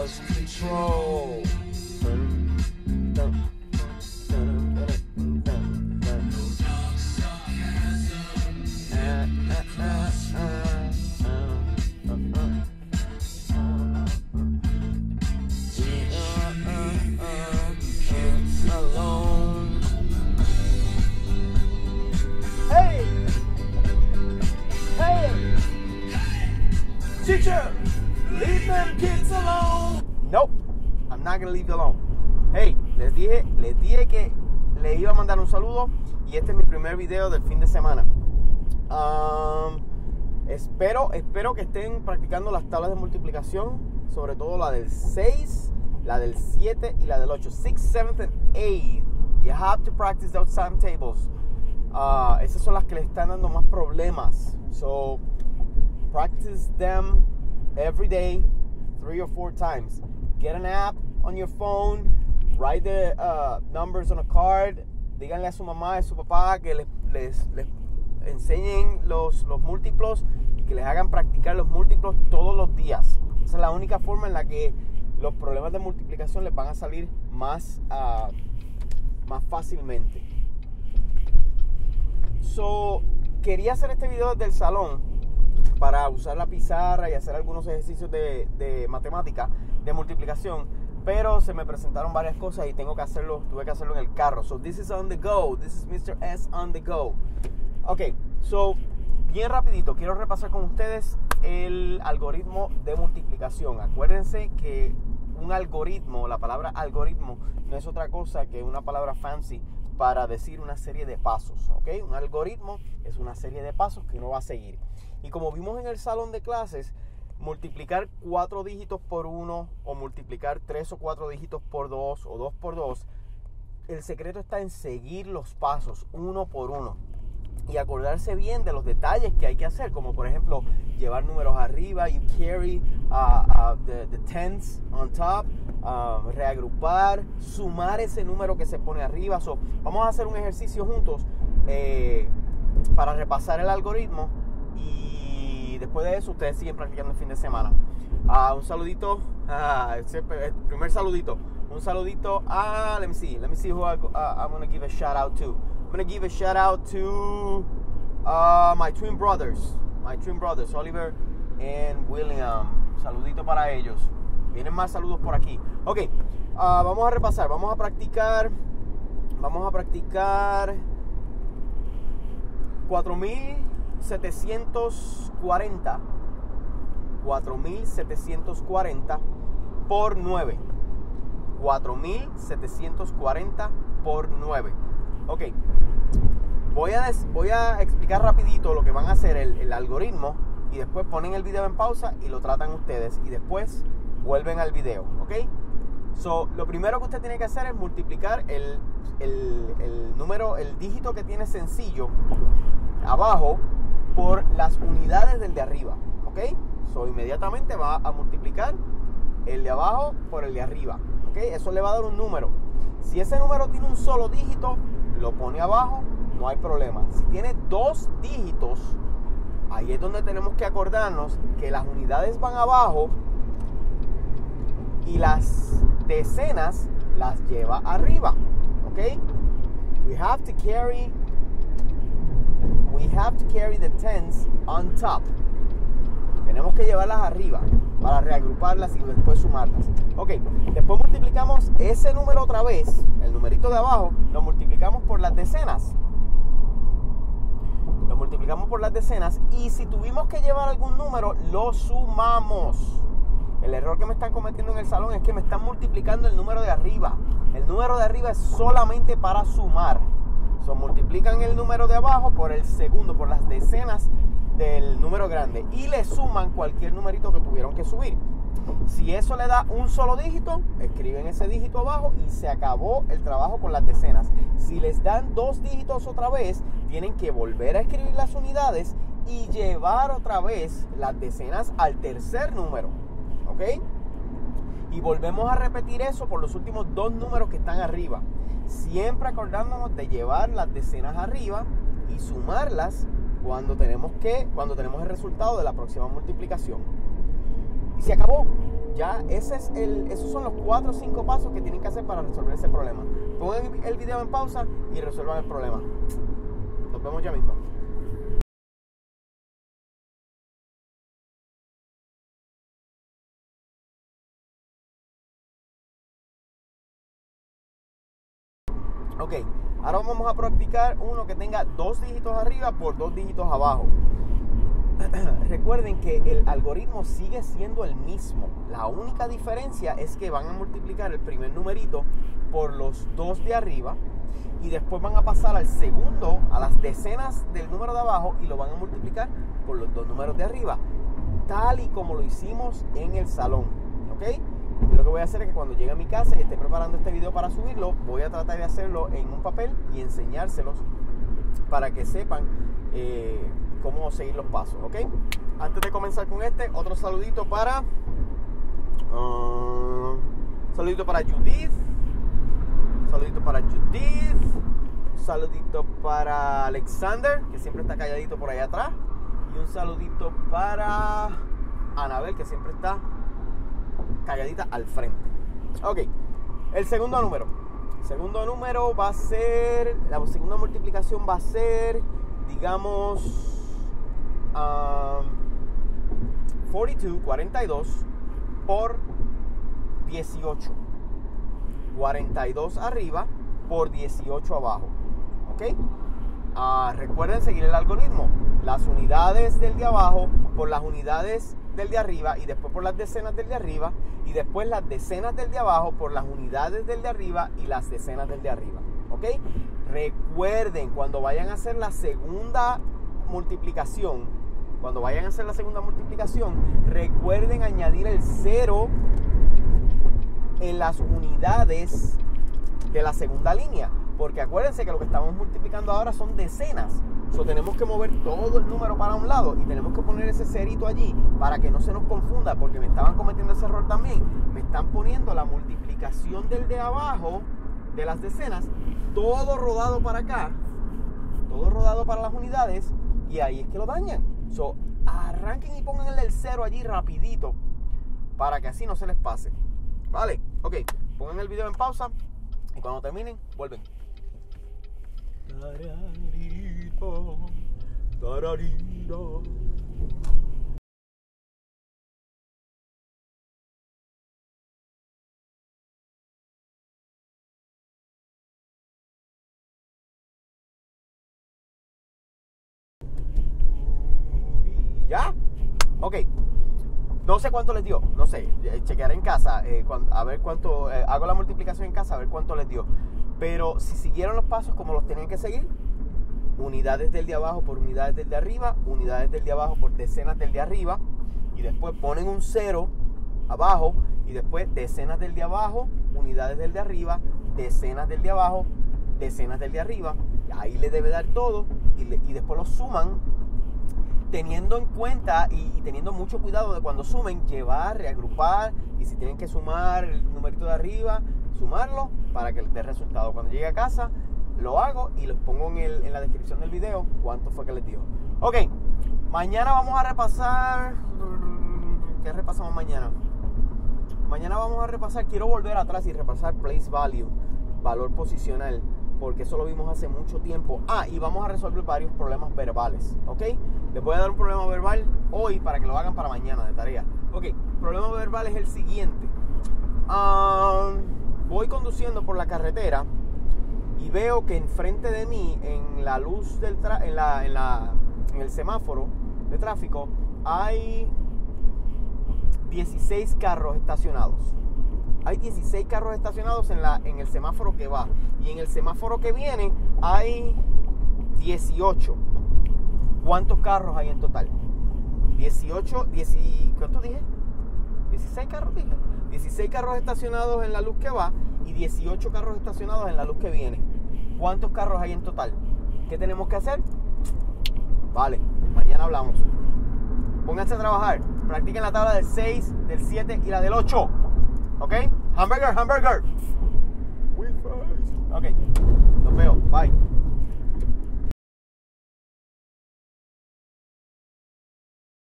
lose control. Teacher, leave them kids alone. Nope, I'm not gonna leave you alone. Hey, les dije que le iba a mandar un saludo y este es mi primer video del fin de semana. Espero que estén practicando las tablas de multiplicación, sobre todo la del 6, la del 7 y la del 8. 6, 7 and 8. You have to practice those timetables. Esas son las que le están dando más problemas. So practice them every day, 3 or 4 times. Get an app on your phone, write the numbers on a card. Díganle a su mamá y a su papá que les enseñen los múltiplos y que les hagan practicar los múltiplos todos los días. Esa es la única forma en la que los problemas de multiplicación les van a salir más fácilmente. Quería hacer este video desde el salón para usar la pizarra y hacer algunos ejercicios de matemática, de multiplicación, pero se me presentaron varias cosas y tuve que hacerlo en el carro. So this is on the go. This is Mr. S on the go. Ok, bien rapidito, quiero repasar con ustedes el algoritmo de multiplicación. Acuérdense que un algoritmo, la palabra algoritmo, no es otra cosa que una palabra fancy para decir una serie de pasos. ¿Ok? Un algoritmo es una serie de pasos que uno va a seguir. Y como vimos en el salón de clases, multiplicar 4 dígitos por 1 o multiplicar 3 o 4 dígitos por 2 o 2 por 2, el secreto está en seguir los pasos uno por uno y acordarse bien de los detalles que hay que hacer, como por ejemplo llevar números arriba, you carry the tens on top, reagrupar, sumar ese número que se pone arriba. Vamos a hacer un ejercicio juntos para repasar el algoritmo y después de eso ustedes siguen practicando el fin de semana. Un saludito, el primer saludito, un saludito a, let me see who I'm going to give a shout out to. I'm going to give a shout out to my twin brothers, Oliver and William. Saludito para ellos. Vienen más saludos por aquí. Ok, vamos a repasar, vamos a practicar 4,740 por 9. 4,740 por 9. Ok, voy a explicar rapidito lo que van a hacer el algoritmo y después ponen el video en pausa y lo tratan ustedes y después vuelven al video. Ok, lo primero que usted tiene que hacer es multiplicar el dígito que tiene sencillo abajo por las unidades del de arriba. Ok, inmediatamente va a multiplicar el de abajo por el de arriba. Ok, eso le va a dar un número. Si ese número tiene un solo dígito, lo pone abajo, no hay problema. Si tiene 2 dígitos, ahí es donde tenemos que acordarnos que las unidades van abajo y las decenas las lleva arriba. ¿Ok? We have to carry the tens on top. Tenemos que llevarlas arriba para reagruparlas y después sumarlas. Ok, después multiplicamos ese número otra vez, el numerito de abajo, lo multiplicamos por las decenas. Y si tuvimos que llevar algún número, lo sumamos. El error que me están cometiendo en el salón es que me están multiplicando el número de arriba. El número de arriba es solamente para sumar. Multiplican el número de abajo por el segundo, por las decenas del número grande y le suman cualquier numerito que tuvieron que subir. Si eso le da un solo dígito, escriben ese dígito abajo y se acabó el trabajo con las decenas. Si les dan 2 dígitos otra vez, tienen que volver a escribir las unidades y llevar otra vez las decenas al tercer número. ¿Ok? Y volvemos a repetir eso por los últimos 2 números que están arriba. Siempre acordándonos de llevar las decenas arriba y sumarlas cuando tenemos el resultado de la próxima multiplicación. Y se acabó. ya esos son los 4 o 5 pasos que tienen que hacer para resolver ese problema. Pongan el video en pausa y resuelvan el problema. Nos vemos ya mismo. Ok, ahora vamos a practicar uno que tenga 2 dígitos arriba por 2 dígitos abajo. Recuerden que el algoritmo sigue siendo el mismo. La única diferencia es que van a multiplicar el primer numerito por los 2 de arriba y después van a pasar al segundo, a las decenas del número de abajo, y lo van a multiplicar por los 2 números de arriba, tal y como lo hicimos en el salón. ¿Ok? Y lo que voy a hacer es que cuando llegue a mi casa y esté preparando este video para subirlo, voy a tratar de hacerlo en un papel y enseñárselos para que sepan cómo seguir los pasos, ¿ok? Antes de comenzar con otro saludito para Judith, saludito para Alexander, que siempre está calladito por allá atrás, y un saludito para Anabel, que siempre está calladita al frente. Ok, el segundo número va a ser, la segunda multiplicación va a ser, digamos, 42 por 18. 42 arriba por 18 abajo. ¿Ok? Recuerden seguir el algoritmo. Las unidades del de abajo por las unidades del de arriba, y después por las decenas del de arriba, y después las decenas del de abajo por las unidades del de arriba y las decenas del de arriba. ¿Ok? Recuerden, cuando vayan a hacer la segunda multiplicación, recuerden añadir el 0 en las unidades de la segunda línea, porque acuérdense que lo que estamos multiplicando ahora son decenas. Tenemos que mover todo el número para un lado y tenemos que poner ese cerito allí para que no se nos confunda, porque me estaban cometiendo ese error también. Me están poniendo la multiplicación del de abajo de las decenas, todo rodado para acá, todo rodado para las unidades, y ahí es que lo dañan. Arranquen y pongan el 0 allí rapidito para que así no se les pase. Vale, ok, pongan el video en pausa y cuando terminen, vuelven. ¿Ya? Ok. No sé cuánto les dio, no sé, chequearé en casa, a ver cuánto, hago la multiplicación en casa, a ver cuánto les dio. Pero si siguieron los pasos como los tenían que seguir, unidades del de abajo por unidades del de arriba, unidades del de abajo por decenas del de arriba, y después ponen un 0 abajo, y después decenas del de abajo, unidades del de arriba, decenas del de abajo, decenas del de arriba, ahí le debe dar todo, y después lo suman, teniendo en cuenta y teniendo mucho cuidado de cuando sumen, llevar, reagrupar, y si tienen que sumar el numerito de arriba, sumarlo para que les dé resultado. Cuando llegue a casa lo hago y los pongo en la descripción del video cuánto fue que les dio. Ok, mañana vamos a repasar. ¿Qué repasamos mañana? Mañana vamos a repasar, quiero volver atrás y repasar place value, valor posicional, porque eso lo vimos hace mucho tiempo. Y vamos a resolver varios problemas verbales, ¿ok? Les voy a dar un problema verbal hoy para que lo hagan para mañana de tarea. Ok, problema verbal es el siguiente. Voy conduciendo por la carretera y veo que enfrente de mí, en la luz del en el semáforo de tráfico, hay 16 carros estacionados. Hay 16 carros estacionados en el semáforo que va. Y en el semáforo que viene hay 18. ¿Cuántos carros hay en total? 18, ¿cuánto dije? 16 carros dije. 16 carros estacionados en la luz que va y 18 carros estacionados en la luz que viene. ¿Cuántos carros hay en total? ¿Qué tenemos que hacer? Vale, mañana hablamos. Pónganse a trabajar. Practiquen la tabla del 6, del 7 y la del 8. ¿Ok? Hamburger. Ok. Los veo. Bye.